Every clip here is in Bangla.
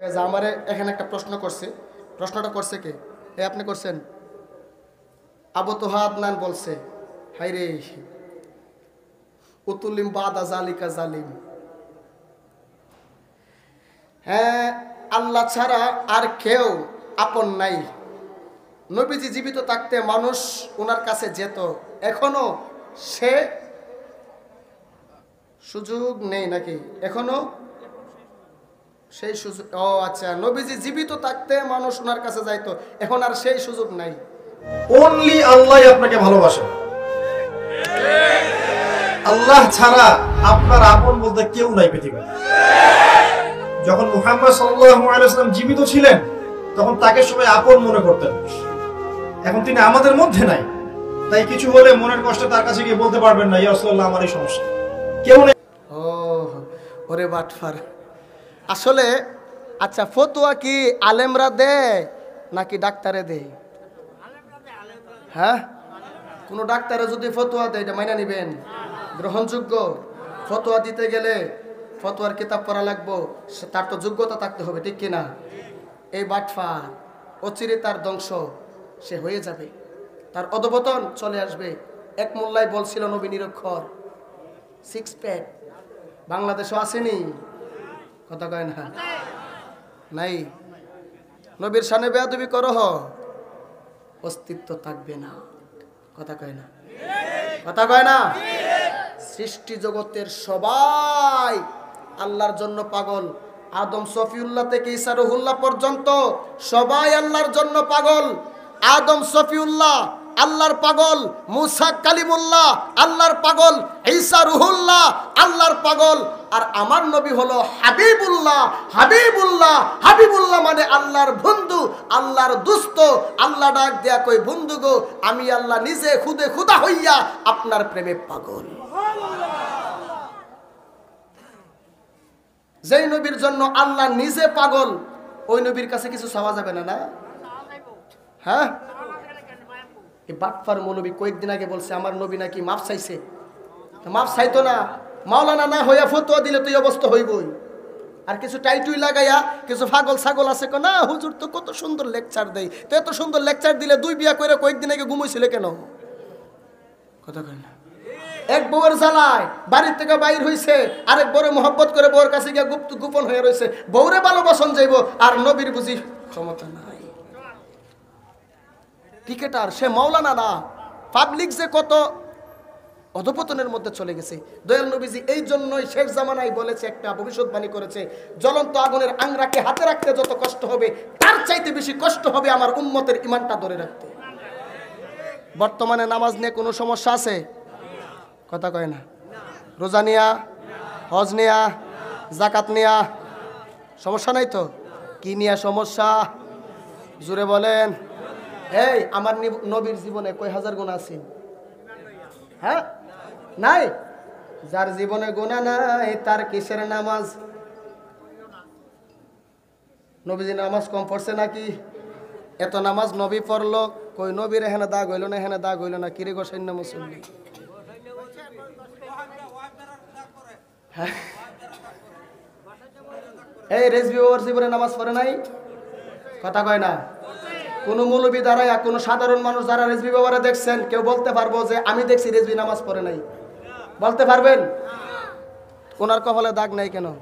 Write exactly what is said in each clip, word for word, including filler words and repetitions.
আমারে এখানে একটা প্রশ্ন করছে, প্রশ্নটা করছে কে? এ আপনি করছেন? আবু তোহা আদনান বলছে, হাই রে উতুলিম বাদা জালিকা জালিম। হ্যাঁ, আল্লাহ ছাড়া আর কেউ আপন নাই। নবীজি জীবিত থাকতে মানুষ ওনার কাছে যেত, এখনো সে সুযোগ নেই নাকি? এখনো সেই সুযোগ? ও আচ্ছা, নবীজি জীবিত থাকতে মানুষ ওনার কাছে যাইতো, এখন আর সেই সুযোগ নাই। অনলি আল্লাহ আপনাকে ভালোবাসেন। আল্লাহ ছাড়া আপনার আপন বলতে কেউ নাই পৃথিবীতে। যখন মুহাম্মদ সাল্লাল্লাহু আলাইহি ওয়াসাল্লাম জীবিত ছিলেন তখন তাকে সবাই আপন মনে করতেন। এখন তিনি আমাদের মধ্যে নাই, তাই কিছু হলে মনের কষ্ট তার কাছে গিয়ে বলতে পারবেন না, ইয়া রাসূলুল্লাহ আমার এই সমস্যা। কেউ নেই। ও ওরে বাটফার। আসলে আচ্ছা, ফতোয়া কি আলেমরা দেয় নাকি ডাক্তারে দেয়? হ্যাঁ, কোনো ডাক্তারে যদি ফতোয়া দেয় এটা মাইনা নিবেন? গ্রহণযোগ্য? ফতোয়া দিতে গেলে ফতোয়ার কিতাব পড়া লাগবো, তার তো যোগ্যতা থাকতে হবে, ঠিক কিনা? এই বাটফার অচিরে তার ধ্বংস সে হয়ে যাবে, তার অধপতন চলে আসবে। এক মোল্লাই বলছিল নবী নিরক্ষর, সিক্স প্যাক বাংলাদেশও আসেনি, কথা কয় না? নাই। নবীর শানে বেয়াদবি করো, অস্তিত্ব থাকবে না, কথা কয় না? কথা কয় না? সৃষ্টি জগতের সবাই আল্লাহর জন্য পাগল। আদম সফিউল্লাহ থেকে ঈসা রুহুল্লাহ পর্যন্ত সবাই আল্লাহর জন্য পাগল। আদম সফিউল্লাহ আল্লাহর পাগল, মুসা কালিমুল্লাহ আল্লাহর পাগল, ঈসা রুহুল্লাহ আল্লাহর পাগল, আর আমার নবী হলো হাবিবুল্লাহ। হাবিবুল্লাহ হাবিবুল্লাহ মানে আল্লাহর বন্ধু, আল্লাহর দুস্ত। আল্লাহ ডাক দেয়া কই, বন্ধু গো, আমি আল্লাহ নিজে খুদে খুদা হইয়া আপনার প্রেমে পাগল। যেই নবীর জন্য আল্লাহ নিজে পাগল, ওই নবীর কাছে কিছু চাওয়া যাবে না? না, হ্যাঁ? এই বাটফার মৌলবী কয়েকদিন আগে বলছে আমার নবী নাকি মাফ চাইছে। মাফ চাইতো না, মাওলানা না হইয়া ফতোয়া দিলে তো এই অবস্থা হইবই। আর কিছু টাইটুই লাগাইয়া কিছু পাগল ছাগল আছে, না হুজুর তো কত সুন্দর লেকচার দেয়, তো এত সুন্দর লেকচার দিলে দুই বিয়া করে কয়েকদিন আগে ঘুমাইছিল কেন? কথা কয় না? এক বউয়ের জ্বালায় বাড়ির থেকে বাইর হইছে, আরেক বউরে মোহব্বত করে বউর কাছে গিয়ে গুপ্ত গোপন হয়ে রয়েছে। বউরে ভালোবাসন যাইব, আর নবীর বুঝি ক্ষমতা নাই। ক্রিকেটার সে মাওলানা না, পাবলিক যে কত অধপতনের মধ্যে চলে গেছে। দয়াল নবীজি এই জন্যই শেষ জামানায় বলেছে, একটা ভবিষ্যৎবাণী করেছে, জ্বলন্ত আগুনের আংরাকে হাতে রাখতে যত কষ্ট হবে, তার চাইতে বেশি কষ্ট হবে আমার উম্মতের ঈমানটা ধরে রাখতে। বর্তমানে নামাজ নিয়ে কোনো সমস্যা আছে? কথা কয় না? রোজা নিয়া, হজ নিয়া, জাকাত নিয়া সমস্যা নাই তো? কি নিয়া সমস্যা জুড়ে বলেন? এই আমার নবীর জীবনে কয় হাজার গুনাহ আছে? হ্যাঁ, নাই? যার জীবনে গুনাহ নাই তার কিসের নামাজ? নবীজি নামাজ কম পড়ছে নাকি? এত নামাজ নবী পড়লো, কই নবীর এখানে দাগ হইল না, এখানে দাগ হইল না, কিরে গো সৈন্য মুসল্লি? এই রেজবি বাবার জীবনে নামাজ পড়ে নাই? কথা কয় না? কোন মৌলবী দাঁড়ায়, কোন সাধারণ মানুষ যারা রেজবি বাবারে দেখছেন, কেউ বলতে পারবো যে আমি দেখছি রেজবি নামাজ পড়ে নাই? বলতে পারবেন? ওনার কপালে দাগ নাই কেন?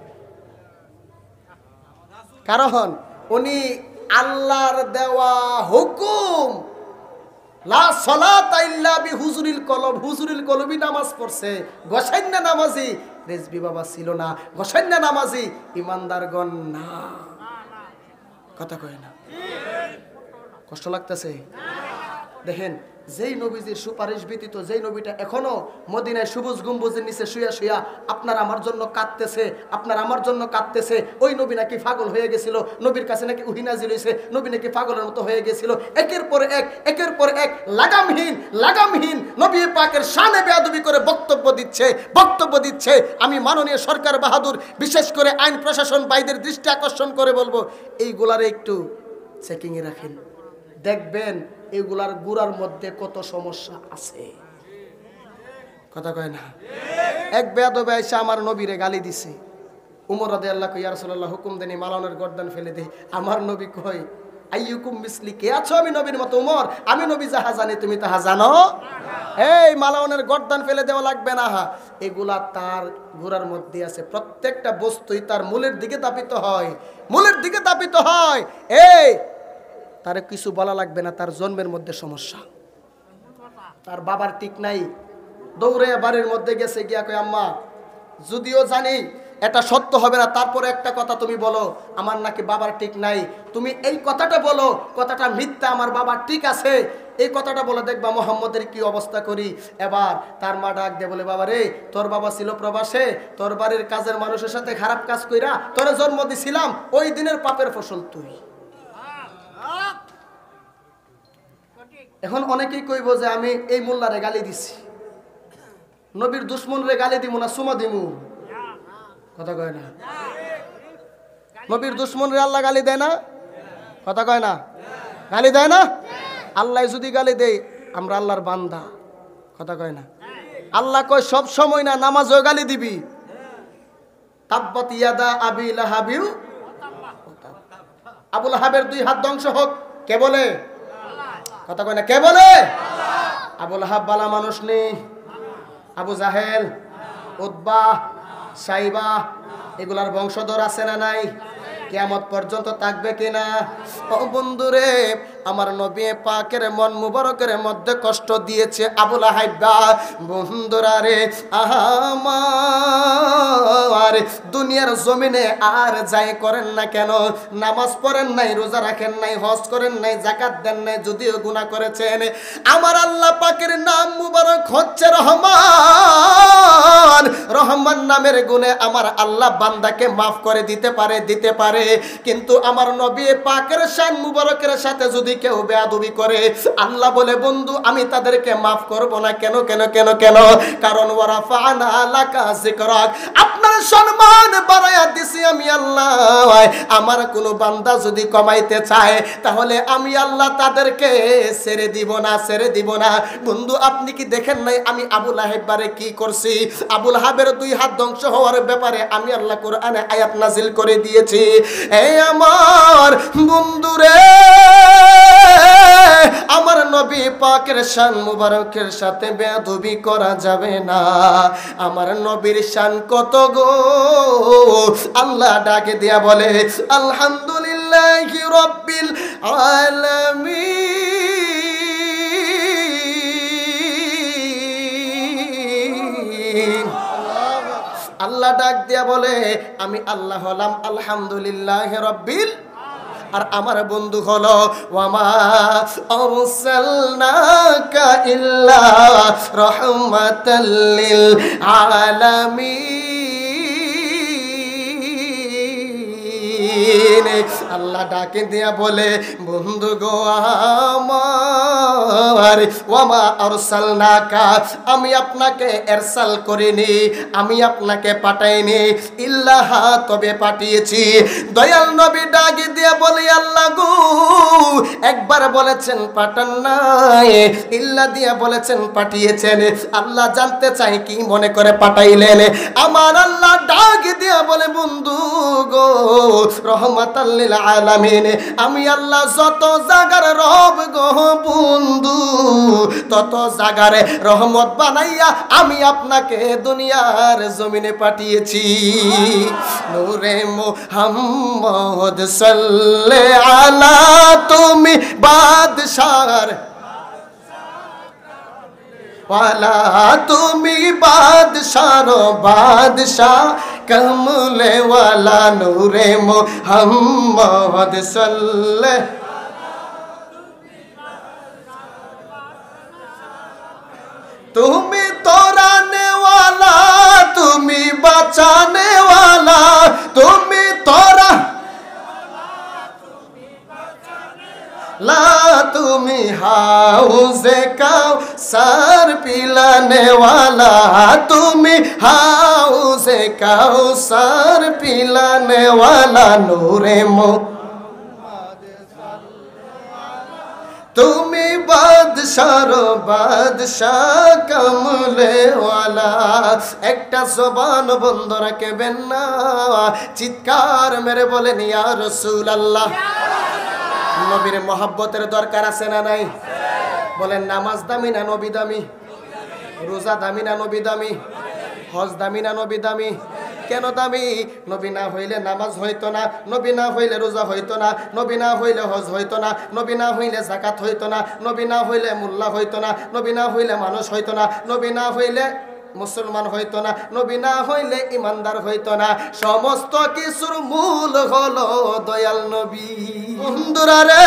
কারণ উনি আল্লাহর দেওয়া হুকুম লা সালাতা ইল্লা বিহুজুরিল কলব, হুজুরিল কলবি নামাজ পড়ছে। গোসাইন্না নামাজি রেজবি বাবা ছিল না, গোসাইন্না নামাজি ইমানদারগণ না। কথা কয় না? কষ্ট লাগতেছে? দেখেন, যেই নবীজির সুপারিশ ব্যতীত যেই নবীটা এখনো মদিনায় সবুজ গম্বুজের নিচে শুয়া শুয়া আপনার আমার জন্য কাঁদতেছে, আপনার আমার জন্য কাঁদতেছে, ওই নবী নাকি পাগল হয়ে গেছিল, নবীর কাছে নাকি ওহী নাযিল হইছে, নবী নাকি পাগলের মতো হয়ে গেছিল। একের পর এক একের পর এক লাগামহীন লাগামহীন নবী পাকের শানে বেয়াদবি করে বক্তব্য দিচ্ছে বক্তব্য দিচ্ছে আমি মাননীয় সরকার বাহাদুর, বিশেষ করে আইন প্রশাসন ভাইদের দৃষ্টি আকর্ষণ করে বলবো, এইগুলারে একটু চেকিংয়ে রাখেন, দেখবেন এগুলার গুড়ার মধ্যে কত সমস্যা আছে। কথা কয় না? এক বেয়াদবে এসে আমার নবীরে গালি দিছে, উমর রাদিয়াল্লাহু ইয়া রাসূলুল্লাহ হুকুম দেনি মালাউনের গর্দান ফেলে দেই। আমার নবী কই আইয়ুকুম মিসলি, কে আছো আমি নবীর মতো? উমর, আমি নবী যাহা জানি তুমি তাহা জানো। এই মালাউনের গর্দান ফেলে দেওয়া লাগবে না। এগুলা তার গোড়ার মধ্যে আছে। প্রত্যেকটা বস্তুই তার মূলের দিকে তাপিত হয়, মূলের দিকে তাপিত হয়। এই তার কিছু বলা লাগবে না, তার জন্মের মধ্যে সমস্যা। তার বাবার ঠিক নাই, দৌড়ে বাড়ির মধ্যে গেছে, গিয়া কই আম্মা যদিও জানি এটা সত্য হবে না, তারপরে একটা কথা তুমি বলো, আমার নাকি বাবার ঠিক নাই। তুমি এই কথাটা বলো, কথাটা মিথ্যা, আমার বাবার ঠিক আছে, এই কথাটা বলে দেখবা মোহাম্মদের কি অবস্থা করি। এবার তার মা ডাক দিয়ে বলে, বাবা রে, তোর বাবা ছিল প্রবাসে, তোর বাড়ির কাজের মানুষের সাথে খারাপ কাজ কইরা তোরে জন্ম দিছিলাম, ওই দিনের পাপের ফসল তুই। এখন অনেকেই কইব যে আমি এই মোল্লারে গালি দিছি, নবীর দুশ্মন রে গালি দিমু না সুমা দিমু? কথা কয় না। নবীর দুশ্মন রে আল্লাহ গালি দেয় না? কথা কয় না, গালি দেয় না? আল্লাহ যদি গালি দেয়, আমরা আল্লাহর বান্দা। কথা কয় না। আল্লাহ কয় সব সময় না, নামাজও গালি দিবি। তাব্বাত ইয়াদা আবি লাহাবিউ, আবু লাহাবের দুই হাত ধ্বংস হোক, কে বলে? কথা কয় না, কে বলে? আবু লাহাব বালা মানুষ নেই। আবু জাহেল, উতবা, সাইবা, এগুলার বংশধর আছে না নাই? কিয়ামত পর্যন্ত থাকবে কিনা? ও বন্ধুরে, আমার নবী পাকের মন মুবারকের মধ্যে কষ্ট দিয়েছে আবু লাহাব। বন্ধুরা রে, আমার দুনিয়ার জমিনে আর যাই করেন না কেন, নামাজ পড়েন নাই, রোজা রাখেন নাই, হজ করেন নাই, যাকাত দেন নাই, যদিও গুনাহ করেছেন, আমার আল্লাহ পাকের নাম মুবারক হচ্ছে রহমান। রহমান নামের গুণে আমার আল্লাহ বান্দাকে মাফ করে দিতে পারে, দিতে পারে। কিন্তু আমার নবী পাকের শান মুবারকের সাথে যদি কেউ বেয়াদবি করে, আল্লাহ বলে বন্ধু আমি তাদেরকে মাফ করব না। কেন কেন কেন কেন? কারণ ওয়ারাফানা লাকা যিকরাক, আপনার সম্মান বাড়ায়া দিছি আমি আল্লাহ। আমার কোন বান্দা যদি কমাইতে চায়, তাহলে আমি আল্লাহ তাদেরকে ছেড়ে দিব না, ছেড়ে দিব না। বন্ধু আপনি কি দেখেন নাই আমি আবু লাহাব বারে কি করছি? আবু লাহাবের দুই হাত ধ্বংস হওয়ার ব্যাপারে আমি আল্লাহ কোরআনে আয়াত নাজিল করে দিয়েছি। এই আমার বন্ধুরে, আমার নবী পাকের শান মুবারকের সাথে বেয়াদবি করা যাবে না। আমার নবীর শান কত গো, আল্লাহ ডাকে দিয়া বলে আলহামদুলিল্লাহি রাব্বিল আলামিন। আল্লাহ ডাক দিয়া বলে আমি আল্লাহ হলাম আলহামদুলিল্লাহি রাব্বিল, আর আমার বন্ধু হলো ওয়ামা আরসালনাকা ইল্লা রাহমাতাল লিল আলামিন। আল্লাহ ডাকে দিয়া বলে বন্ধু গো আমার, ওয়ামা আরসালনাকা, আমি আপনাকে এরসাল করিনি, আমি আপনাকে পাঠাইনি, ইল্লাহ, তবে পাঠিয়েছি। দয়াল নবী ডাকে দিয়া বলে আল্লাহ গো, একবার বলেছেন পাঠান নাই, ইল্লা দিয়া বলেছেন পাঠিয়েছেন। আল্লাহ জানতে চাই কি মনে করে পাঠাইলেন। আমার আল্লাহ ডাকে দিয়া বলে বন্ধু গো রহমাতাল লিল আলামিন, আমি আল্লাহ যত জাগার রব গো বন্ধু, তত জাগারে রহমত বানাইয়া আমি আপনাকে দুনিয়ার জমিনে পাঠিয়েছি। নূরে মুহাম্মদ সাল্লাল্লাহু আলা, তুমি বাদশার ওয়ালা, তুমি বাদশার বাদশাহ কমলে ওয়ালা। নূরে মুহাম্মদ সাল্লাল্লাহু, তুমি তোরানে ওয়ালা, তুমি বাঁচানে ওয়ালা, তুমি তোরা লা, তুমি হাউজে কাউসার পিলানে ওয়ালা, তুমি হাউজে কাউসার পিলানে ওয়ালা। নূরে মুহাম্মদ, তুমি বাদশার বাদশাহ কামলে ওয়ালা, একটা জবান বন্ধ রাখবেন না, চিৎকার মেরে বলেন ইয়া রাসূলুল্লাহ। নবীর মহব্বতের দরকার আছে না নাই? বলেন নামাজ দামি না নবী দামি? রোজা দামি না নবী দামি? হজ দামি না নবী দামি? কেন দামি? নবী না হইলে নামাজ হইতো না, নবী না হইলে রোজা হইতো না, নবী না হইলে হজ হইতো না, নবী না হইলে যাকাত হইতো না, নবী না হইলে মোল্লা হইতো না, নবী না হইলে মানুষ হইতো না, নবী না হইলে মুসলমান হইতো না, নবী না হইলে ইমানদার হইতো না। সমস্ত কিছুর মূল হলো দয়াল নবী। বন্ধুরা রে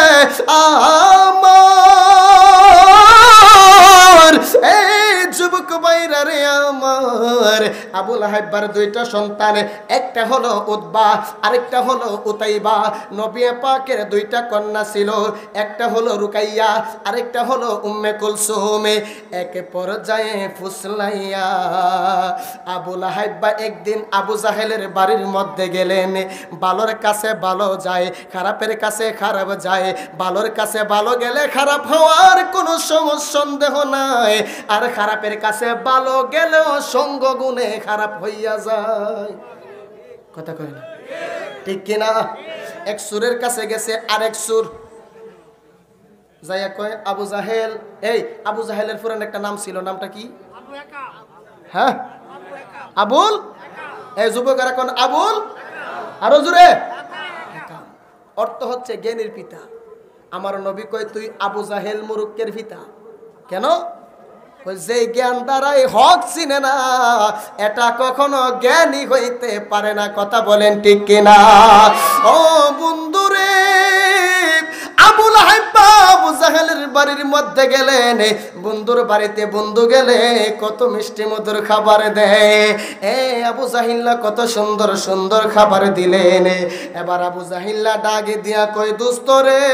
আমার, এই যুবক ভাইরা রে আমার, আবু লাহাবের দুইটা সন্তান, একটা হলো উতবা আরেকটা হলো উতাইবা। নবী পাকের দুইটা কন্যা ছিল, একটা হলো রুকাইয়া আরেকটা হলো উম্মে কুলসুম। এক পর্যায়ে ফুসলাইয়া আবু লাহাব একদিন আবু জাহেলের বাড়ির মধ্যে গেলেন। ভালোর কাছে ভালো যায়, খারাপের কাছে খারাপ যায়। ভালোর কাছে ভালো গেলে খারাপ হওয়ার কোনো সন্দেহ নাই, আর খারাপের কাছে ভালো গেলেও সঙ্গ গুণে খারাপ হইয়া যায়। কথা কয় না? ঠিক কিনা? এক সুরের কাছে গেছে আরেক সুর, যাইয়া কয় আবু জাহেল, এই আবু জাহেলের পুরান একটা নাম ছিল, নামটা কি? হ্যাঁ আবুল। এই যুবকেরা কোন আবুল? আরো জোরে। অর্থ হচ্ছে জ্ঞানীর পিতা। আমার নবী কয় তুই আবু জাহেল মুরুক্কের পিতা। কেন? যে জ্ঞান দ্বারাই হক চিনে না, এটা কখনো জ্ঞানী হইতে পারে না। কথা বলেন ঠিক কিনা? ও বন্ধুরে, আবু লাহাব আবু জাহেলের বাড়ির মধ্যে গেলেন। বন্ধুর বাড়িতে বন্ধু গেলে কত মিষ্টি মধুর খাবার দেয়। এ আবু জাহিল্লা কত সুন্দর সুন্দর খাবার দিলেন। এবার আবু জাহিল্লা ডাকে দিয়া কয় দোস্ত রে,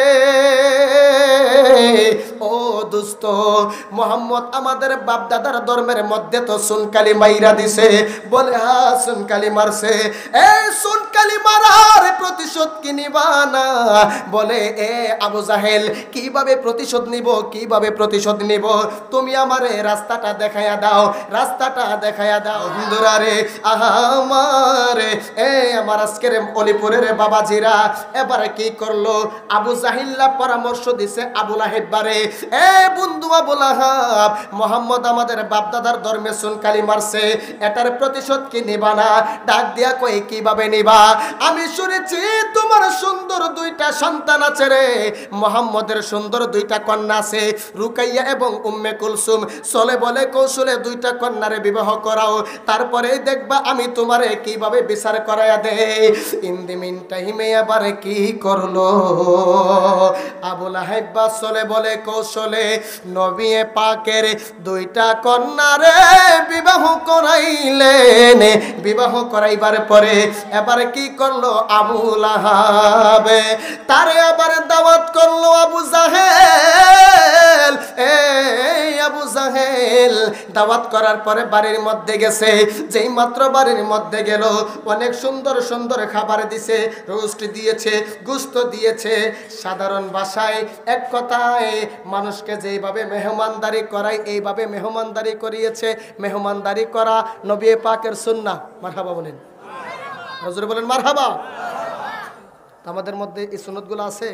ও দোস্ত, মোহাম্মদ আমাদের বাপ দাদার ধর্মের মধ্যে তো সুনকালি মাইরা দিছে। বলে হ্যাঁ সুনকালি মারছে। এই সুনকালি মারার প্রতিশোধ কি নিবা না? বলে এ আবু জাহেল, কিভাবে প্রতিশোধ নিব, কিভাবে প্রতিশোধ নিব? তুমি আমারে রাস্তাটা দেখাইয়া দাও, রাস্তাটা দেখাইয়া দাও। বন্ধুরা রে আমার, এ আমার আজকের অলিপুরের বাবাজিরা, এবারে কি করলো? আবু জাহিল্লা পরামর্শ দিছে আবু লাহাব বারে, এ বন্ধু আবু লাহাব, মোহাম্মদ আমাদের বাপদাদার ধর্মে সুনকালি মারছে, এটার প্রতিশোধ কি নিবা না? ডাক দিয়া কই কিভাবে নিবা? আমি শুনেছি তোমার সুন্দর দুইটা সন্তান আছে রে, মোহাম্মদের সুন্দর দুইটা কন্যা আছে, রুকাইয়া এবং উম্মে কুলসুম। চলে বলে কৌশলে দুইটা কন্যারে বিবাহ করাও, তারপরে দেখবা আমি তোমারে কিভাবে বিচার করাইয়া দে। ইন দি মিন টাইমে আবার কি করলো আবু লাহাব? চলে বলে কৌশলে নবী পাকের দুইটা কন্যারে বিবাহ করাইলেন। বিবাহ করাইবার পরে এবার কি করলো আবু লাহাব? তারে আবার দাওয়াত করলো আবু জাহেল। এই আবু জাহেল দাওয়াত করার পরে বাড়ির মধ্যে গেছে। যেই মাত্র বাড়ির মধ্যে গেল, অনেক সুন্দর সুন্দর খাবার দিছে, রোস্ট দিয়েছে, গোশত দিয়েছে। সাধারণ ভাষায় এক কথায় মানুষকে যেইভাবে মেহমানদারি করায় এইভাবে মেহমানদারি করিয়েছে। মেহমানদারি করা নবী পাকের সুন্নাহ। মারহাবা বলেন, হুজুর বলেন মারহাবা। আমাদের মধ্যে এই সুন্নতগুলো আছে।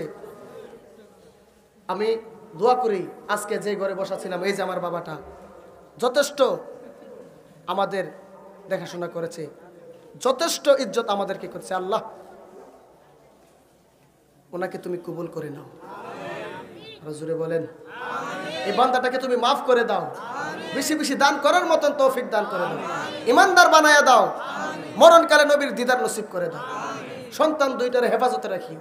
আমি দোয়া করি আজকে যে ঘরে বসাছিলাম, এই যে আমার বাবাটা যথেষ্ট আমাদের দেখাশোনা করেছে, যথেষ্ট ইজ্জত আমাদেরকে করেছে। আল্লাহ ওনাকে তুমি কবুল করে নাও। হুজুরে বলেন এই বান্দাটাকে তুমি মাফ করে দাও, বেশি বেশি দান করার মতন তৌফিক দান করে দাও, ইমানদার বানায়া দাও, মরণকালে নবীর দিদার নসিব করে দাও, সন্তান দুইটার হেফাজতে রাখি।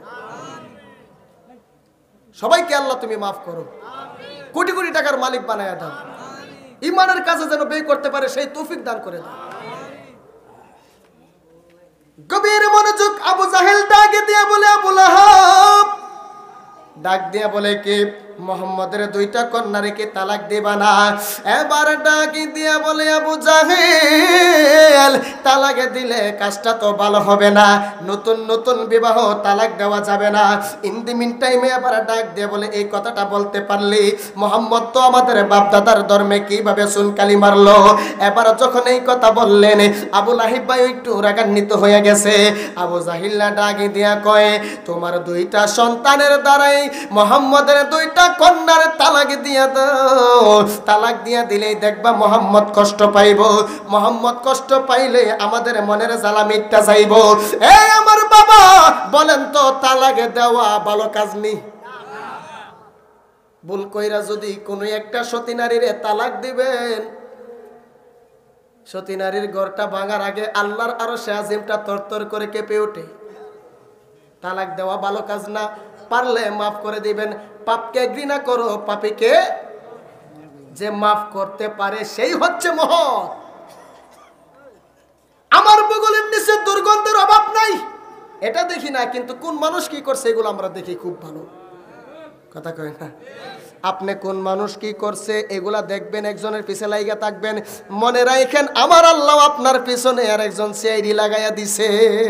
সবাইকে আল্লাহ তুমি মাফ করো, কোটি কোটি টাকার মালিক বানায়া দাও, ইমানের কাজে যেন ব্যয় করতে পারে সেই তৌফিক দান করে দাও। গভীর মনোযোগ। আবু জাহেল ডাক দিয়া বলে, আবু লাহাব ডাক দিয়া বলে কি মোহাম্মদের দুইটা কন্যা রেখে তালাক দিবা না? এবার ডাকি দিয়া বলে আবু জাহেল, তালাকে দিলে কাজটা তো ভালো হবে না, নতুন নতুন বিবাহ তালাক দেওয়া যাবে না। ইন দি মিন টাইমে এবার ডাক দিয়ে বলে এই কথাটা বলতে পারলি, মোহাম্মদ তো আমাদের বাপ দাদার ধর্মে কিভাবে সুনকালি মারলো। এবার যখন এই কথা বললেন আবু লাহিব ভাই একটু রাগান্বিত হয়ে গেছে। আবু জাহিল্লা ডাকি দিয়া কয়, তোমার দুইটা সন্তানের দ্বারাই মোহাম্মদের দুইটা কন্যার তালাক দিয়া দাও, তালাক দিয়া দিলেই দেখবা মোহাম্মদ কষ্ট পাইব, মোহাম্মদ কষ্ট পাইলে আমাদের মনের জ্বালা মিটটা যাইব। এই আমার বাবা বলেন তো তালাক দেওয়া ভালো কাজ নেই? ভুল কইরা যদি কোনো একটা সতী নারীর তালাক দিবেন, সতী নারীর ঘরটা ভাঙার আগে আল্লাহর আরশে আজিমটা তরতর করে কেঁপে ওঠে। তালাক দেওয়া ভালো কাজ না, পারলে মাফ করে দিবেন। পাপকে ঘৃণা করো, পাপীকে যে মাফ করতে পারে সেই হচ্ছে মহৎ। আমার বগলের নিচে দুর্গন্ধের অভাব নাই, এটা দেখি না, কিন্তু কোন মানুষ কি করছে এগুলো আমরা দেখি খুব ভালো। কথা কয় না? আপনি কোন মানুষ কি করছে এগুলা দেখবেন, একজনের পিছে লাইগা থাকবেন, মনে রাখেন আমার আল্লাহ আপনার পিছনে আর একজন সিআইডি লাগাইয়া দিছে।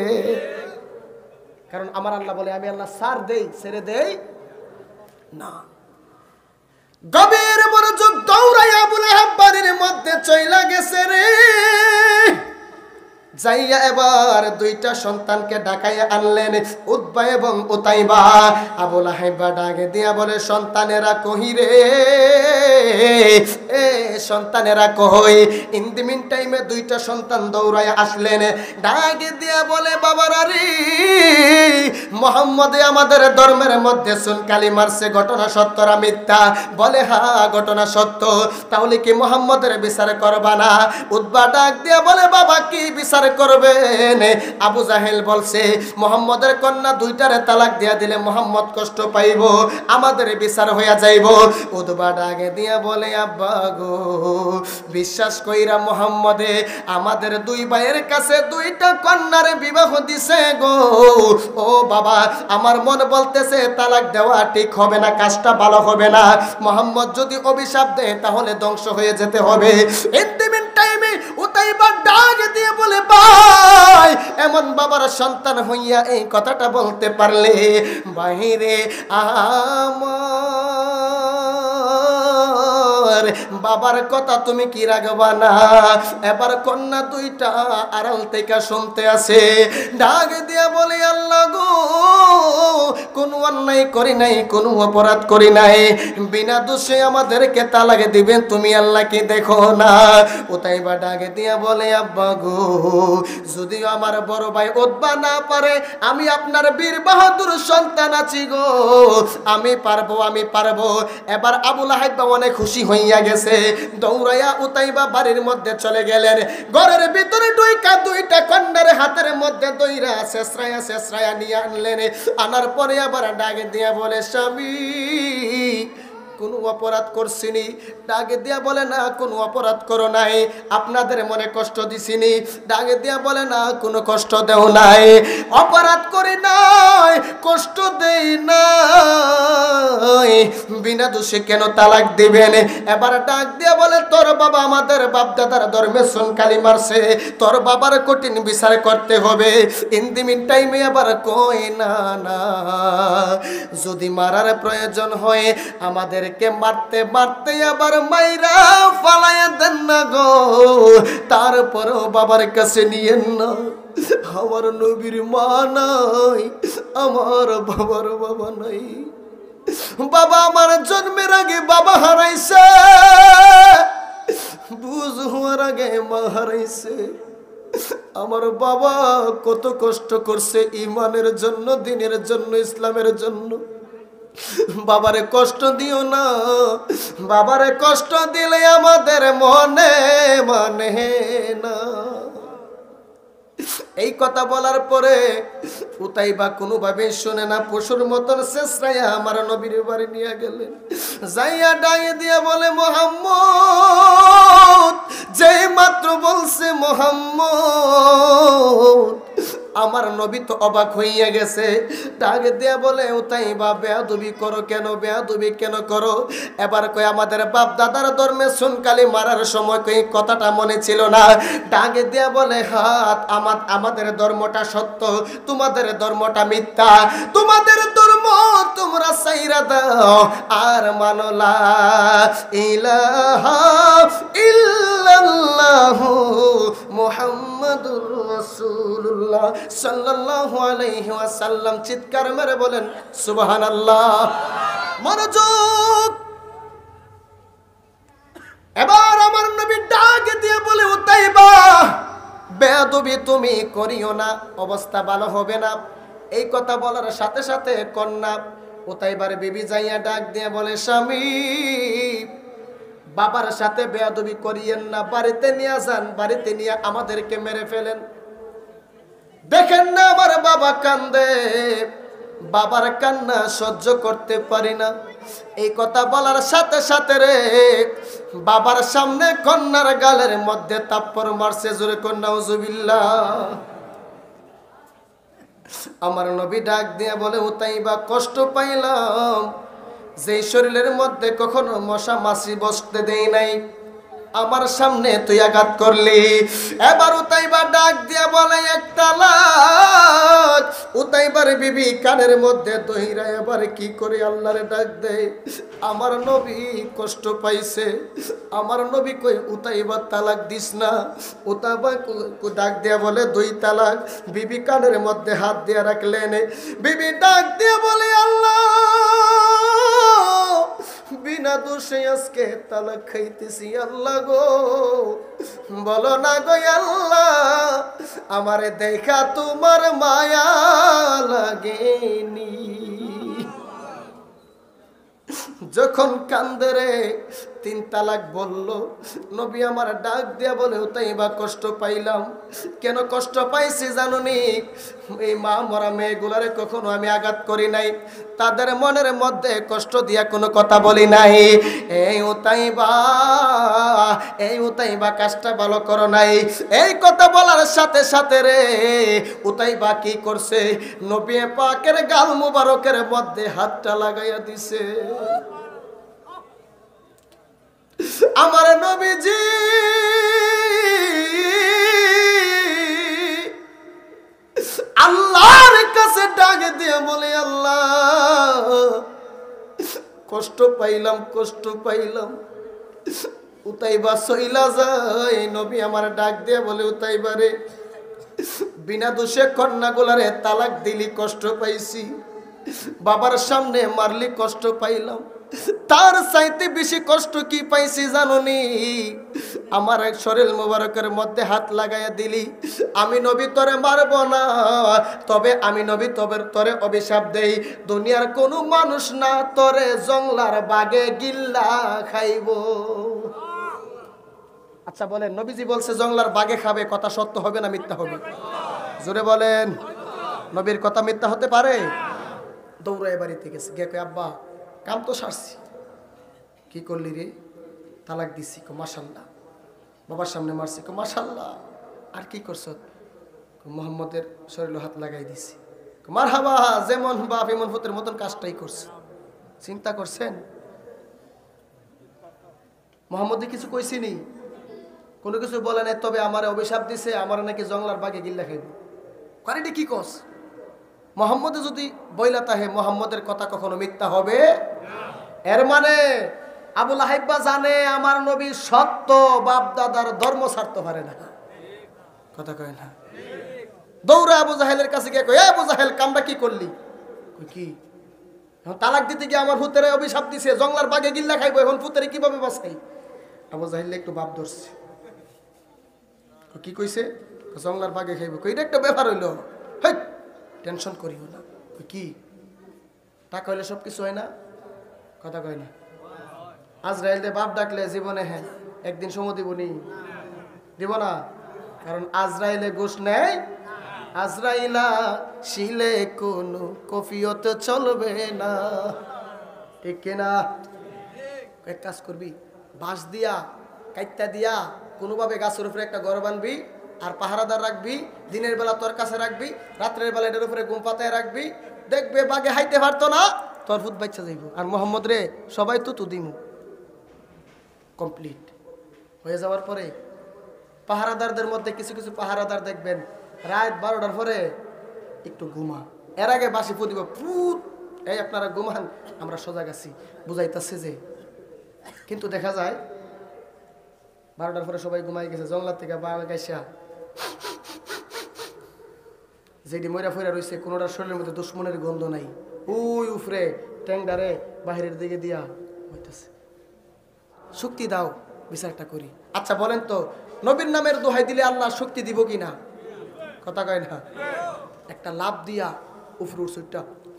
কারণ আমার আল্লাহ বলে আমি আল্লাহ সার দেই, ছেড়ে দেই না। গভীর মনোযোগ দৌড়াইয়া আবু লাহাব বাড়ির মধ্যে চইলা গেছে রে। যাইয়া এবার দুইটা সন্তানকে ডাকাইয়া আনলেন, উতবা এবং উতাইবা। আবু লাহাব ডাকে দিয়া বলে, সন্তানেরা কহি রে, এ সন্তানেরা কই? ইন দি মিন টাইমে দুইটা সন্তান দৌড়াইয়া আসলেন, ডাকে দিয়া বলে, বাবারা রে, মোহাম্মদে আমাদের ধর্মের মধ্যে সুনকালি মারছে, ঘটনা সত্য না মিথ্যা? বলে হ্যাঁ ঘটনা সত্য। তাহলে কি মোহাম্মদের বিচার করবা না? উতবা ডাক দিয়া বলে, বাবা কি বিচার করবেন? আবু জাহেল বলছে, মোহাম্মদের কন্যা দুইটারে তালাক দিয়া দিলে মোহাম্মদ কষ্ট পাইব, আমাদের বিচার হইয়া যাইব। উতবা ডাকে দিয়া বলে, আব্বা গো, বিশ্বাস কইরা মোহাম্মদে আমাদের দুই ভাইয়ের কাছে দুইটা কন্যার বিবাহ দিছে গো। ও বাবা, আমার মন বলতেছে তালাক দেওয়া ঠিক হবে না, কাজটা ভালো হবে না। মোহাম্মদ যদি অভিশাপ দেয় তাহলে ধ্বংস হয়ে যেতে হবে। ইন্টিমেট টাইমে উতাইবা ডাক দিয়ে বলে, ভাই এমন বাবার সন্তান হইয়া এই কথাটা বলতে পারলে বাহিরে আমার বাবার কথা তুমি কি রাখবা না? এবার কন্যা দুইটা আড়াল থেকে শুনতে আছে, ডাক দিয়া বলে, আল্লাহ গো, কোনো অন্যায় করি নাই, কোনো অপরাধ করি নাই, বিনা দোষে আমাদেরকে তালাক দিবেন তুমি আল্লাহকে দেখো না? উতাইবা ডাকে দিয়া বলে, আব্বা গো, যদিও আমার বড় ভাই উতবা না পারে, আমি আপনার বীর বাহাদুর সন্তান আছি গো, আমি পারবো, আমি পারবো। এবার আবু লাহাব অনেক খুশি হইয়া গেছে, দৌড়াইয়া উতাইবা বাড়ির মধ্যে চলে গেলেন। ঘরের ভিতরে দুইটা দুইটা কন্যার হাতের মধ্যে দইরা শেষরায়া শেষরায়া নিয়ে আনলেন। আনার পরে আবার ডাকে দিয়া বলে, স্বামী কোনো অপরাধ করছিনি? ডাকে দিয়া বলে, না কোনো অপরাধ করো নাই, আপনাদের মনে কষ্ট দিছিনি? ডাকে দিয়া বলে, না কোনো কষ্ট দেও নাই, অপরাধ করি নাই, কষ্ট দেই নাই, বিনা দোষে কেন তালাক দিবেন? এবার ডাক দিয়া বলে, তোর বাবা আমাদের বাপ দাদার ধর্মে সুনকালি মারছে, তোর বাবার কঠিন বিচার করতে হবে। ইন দি মিন টাইমে আবার কই, না না, যদি মারার প্রয়োজন হয় আমাদের কে মারতে মারতে আবার মাইরা ফালাইয়া দেন না গো, তারপরও বাবার কাছে নিয়েন না। আমার নবীর মা নাই, আমার বাবার বাবা নাই, বাবা আমার জন্মের আগে বাবা হারাইছে, বুঝ হওয়ার আগে মা হারাইছে। আমার বাবা কত কষ্ট করছে ইমানের জন্য, দিনের জন্য, ইসলামের জন্য। বাবারে কষ্ট দিও না, বাবারে কষ্ট দিলে আমাদের মনে মানে না। এই কথা বলার পরে উতাইবা কোনোভাবে শুনে না, পশুর মতন শেষরাইয়া আমার নবীর বাড়ি নিয়ে গেলেন। যাইয়া ডাইয়ে দিয়া বলে, মোহাম্মদ, যে মাত্র বলছে মোহাম্মদ আমার নবী তো অবাক হইয়া গেছে, ডাক দিয়া বলে উতাইবা বেয়াদবি করো কেন, বেয়াদবি কেন করো? এবার কই আমাদের বাপ দাদার ধর্মে সুনকালি মারার সময় কই কথাটা মনে ছিল না। ডাক দিয়া বলে হাত আমার আমাদের ধর্মটা সত্য, তোমাদের ধর্মটা মিথ্যা, তোমাদের ধর্ম তোমরা সাইরা দাও আর মানো লা ইলাহা ইল্লাল্লাহু মুহাম্মাদুর রাসূলুল্লাহ সাল্লাল্লাহু আলাইহি ওয়াসাল্লাম। চিৎকার মেরে বলেন সুবহানাল্লাহ। মনোযোগ। এবার আমার নবী ডাক দিয়ে বলে উতাইবা বেয়াদবি তুমি করিও না, অবস্থা ভালো হবে না। এই কথা বলার সাথে সাথে কন্যা উতাইবার বিবি যাইয়া ডাক দিয়ে বলে স্বামী বাবার সাথে বেয়াদবি করিয়েন না, বাড়িতে নিয়ে যান, বাড়িতে নিয়ে আমাদেরকে মেরে ফেলেন। দেখেন না আমার বাবা কান্দে, বাবার কান্না সহ্য করতে পারি না। এই কথা বলার সাথে সাথে রে বাবার সামনে কন্যার গালের মধ্যে তাপ্পর মারছে, জোরে কন্যা নাউজুবিল্লাহ। আমার নবী ডাক দিয়ে বলে উতাইবা কষ্ট পাইলাম, যে শরীরের মধ্যে কখনো মশা মাছি বসতে দেই নাই, আমার সামনে তুই আঘাত করলি। এবার উতাইবা ডাক দিয়া বলে এক তালাক। উতাইবার বিবি কানের মধ্যে দহিরা এবার কি করে আল্লাহরে ডাক দেয়, আমার নবী কষ্ট পাইছে, আমার নবী কই উতাইবা তালাক দিস না। উতাইবা ডাক দিয়া বলে দুই তালাক। বিবি কানের মধ্যে হাত দিয়া রাখলেন, বিবি ডাক দিয়া বলে আল্লাহ বিনা দোষে আজকে তালাক খাইতেছি, আল্লাহ গো বলো না গো আল্লাহ আমারে দেখা তোমার মায়া লাগেনি। যখন কান্দে রে তিন তালাক বলল, নবী আমার ডাক দিয়া বলে উতাইবা কষ্ট পাইলাম। কেন কষ্ট পাইছি জানুনি? এই মা মরা মেয়েগুলারে কখনো আমি আঘাত করি নাই, তাদের মনের মধ্যে কষ্ট দিয়া কোনো কথা বলি নাই। এই উতাইবা এই উতাইবা কাজটা ভালো করো নাই। এই কথা বলার সাথে সাথে রে উতাইবা কি করছে, নবী পাকের গাল মুবারকের মধ্যে হাতটা লাগাইয়া দিছে। আমার নবীজি আল্লাহর কাছে ডাক দিয়ে বলে আল্লাহ কষ্ট পাইলাম, কষ্ট পাইলাম। উতাইবা সইলা যায়। নবী আমার ডাক দিয়ে বলে উতাইবা রে বিনা দোষে কন্যাগুলারে তালাক দিলি, কষ্ট পাইছি, বাবার সামনে মারলি, কষ্ট পাইলাম। তার চাইতে বেশি কষ্ট কি পাইছি জানোনি? আমার এক শরীর মোবারকের মধ্যে হাত লাগাইয়া দিলি। আমি নবী তরে মারব না, তবে আমি নবী তবে তরে অভিশাপ দেই, দুনিয়ার কোনো মানুষ না তরে জংলার বাগে গিল্লা খাইব। আচ্ছা বলেন, নবীজি বলছে জংলার বাগে খাবে, কথা সত্য হবে না মিথ্যা হবে? জোরে বলেন, নবীর কথা মিথ্যা হতে পারে? দৌড়ায় বাড়িতে গেছে, গে কই আব্বা কাম তো সারছি। কি করলি রে? তালাক দিছি। কো মাশাল্লাহ। বাবার সামনে মারছি। কো মাশাল্লাহ। আর কি করছ? মোহাম্মদের শরীরে হাত লাগাই দিছি। মারহাবা, যেমন বাপ এমন পুতের মতন কাজটাই করছে। চিন্তা করছেন? মোহাম্মদে কিছু কইছিনি, কোনো কিছু বলে নাই, তবে আমার অভিশাপ দিছে, আমার নাকি জংলার বাগে গিল্লা খাইব। কারিটি কি কস? মোহাম্মদে যদি বইলা তাহে মোহাম্মদের কথা কখনো মিথ্যা হবে? এর মানে আবু লাহাইবা জানে আমার নবী সত্য, বাপ দাদার ধর্ম ছাড়তে পারে না। কথা কয় না? দৌড়ে আবু জাহেলের কাছে গিয়ে কয়, আবু জাহেল কামটা কি করলি? কি তালাক দিতে গিয়ে আমার ফুতেরে অভিশাপ দিছে, জংলার বাগে গিল্লা খাইবো, এখন ফুতেরে কিভাবে বাঁচাই? আবু জাহেল একটু বাপ ধরছে। কি কইছে? জংলার বাগে খাইবো। এটা একটা ব্যাপার হইলো, হেই টেনশন করিও না। কি টাকা হইলে সব কিছু হয় না? কথা কয় না? আজরাইল দে বাপ ডাকলে জীবনে হ্যাঁ একদিন সময় দিব নি? দিব না, কারণ আজরাইলে ঘুষ নেয়। আজরাইলা শিলে কোনো কফিয়ত চলবে না, ঠিক না? এক কাজ করবি, বাঁশ দিয়া কাইটটা দিয়া কোনোভাবে গাছের উপরে একটা ঘর বানবি, আর পাহারাদার রাখবি, দিনের বেলা তোর কাছে রাখবি, রাত্রের বেলা এটার উপরে ঘুম পাতায় রাখবি, দেখবে বাগে হাইতে পারতো না, তোর ভূত বাচ্চা যাইব। আর মোহাম্মদ রে সবাই তো তু দিমু কমপ্লিট হয়ে যাওয়ার পরে পাহারাদারদের মধ্যে কিছু কিছু পাহারাদার দেখবেন রাত বারোটার পরে একটু ঘুমা, এর আগে বাসি ফুদিব পুত, এই আপনারা ঘুমান, আমরা সজাগ আছি, বুঝাইতেছে যে। কিন্তু দেখা যায় বারোটার পরে সবাই ঘুমাই গেছে, জঙ্গলার থেকে বাবা গাইসা যেটি ময়রা ফয়রা রয়েছে, কোনোটার শরীরের মধ্যে দুশ্মনের গন্ধ নাই, উই উফরে ট্যাংডারে বাহিরের দিকে দিয়া হইতেছে। শক্তি দাও, বিচারটা করি। আচ্ছা বলেন তো, নবীর নামের দোহাই দিলে আল্লাহ শক্তি দিব কি না? কথা কয় না? একটা লাভ দিয়া উফরুর সুইটটা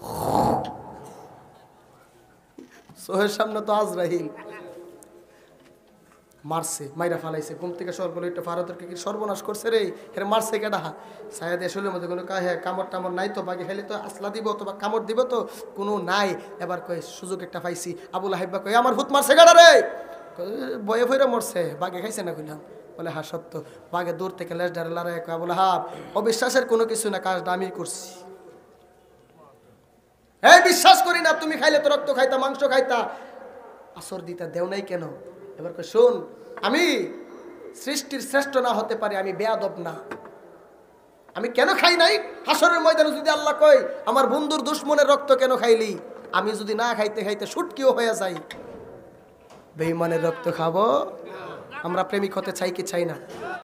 সোহের সামনে তো আজরাহিল মারছে, মাইরা ফালাইছে, ঘুম থেকে সর বলে একটা ভারতের কি সর্বনাশ করছে রে, এর মারছে কেডা? সায়া দিয়ে শরীরের মধ্যে কোনো হ্যাঁ কামড় টামড় নাই তো, বাকি খাইলে তো আসলা দিব তো বা কামড় দিব তো, কোনো নাই। এবার কয় সুযোগ একটা পাইছি, আবুল হাইবা কয় আমার ভূত মারছে কেডা রে? বয়ে ফইরা মরছে, বাগে খাইছে না কইলাম, বলে হ্যাঁ সত্য। বাগে দূর থেকে লেজ ডারে লড়াই কয় আবুল হাব অবিশ্বাসের কোনো কিছু না, কাজটা আমি করছি। এই বিশ্বাস করি না, তুমি খাইলে তো রক্ত খাইতা, মাংস খাইতা, আসর দিতা, দেও নাই কেন? এবার কই শোন, আমি সৃষ্টির শ্রেষ্ঠ না হতে পারি, আমি বেয়াদব না, আমি কেন খাই নাই? হাসরের ময়দানে যদি আল্লাহ কয় আমার বন্ধুর দুশ্মনের রক্ত কেন খাইলি, আমি যদি না খাইতে খাইতে সুটকিও হয়ে যাই, বেঈমানের রক্ত খাবো? আমরা প্রেমিক হতে চাই কি চাই না?